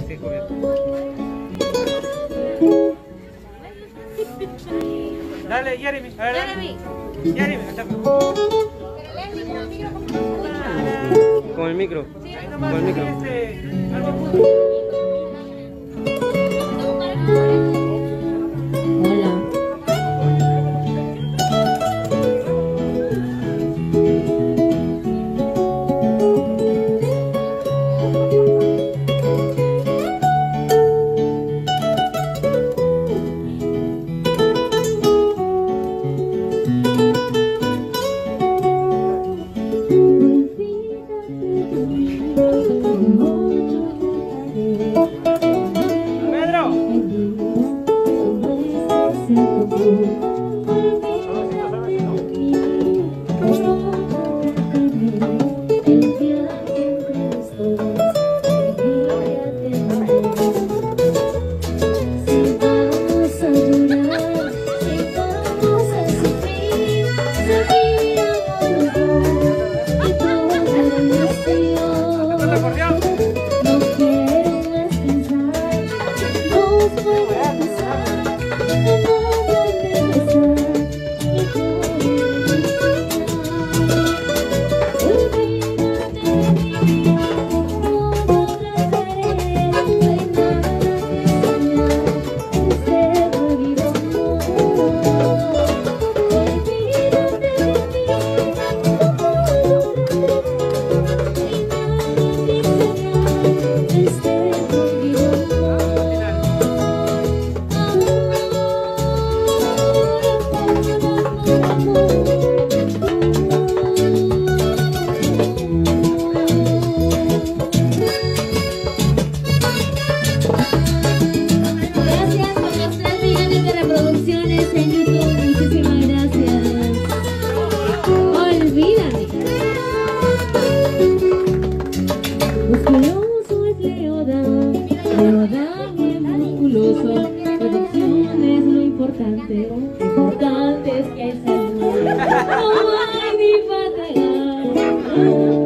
sí, cubierto. Dale, Jeremy. A ver, Jeremy. Jeremy, con el micro. Sí, con el micro. Musculoso es Leodan bien musculoso. Producción es lo importante es que hay salud. No hay ni para tragar.